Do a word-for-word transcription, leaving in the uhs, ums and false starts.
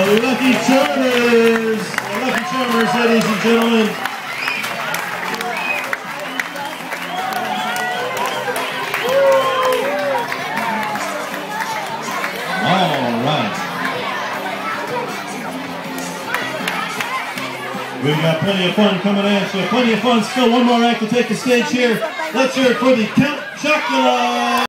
Lucky Charmers! Lucky Charmers, ladies and gentlemen. All right. We've got plenty of fun coming at you. Plenty of fun. Still one more act to take the stage here. Let's hear it for the Count Chocula.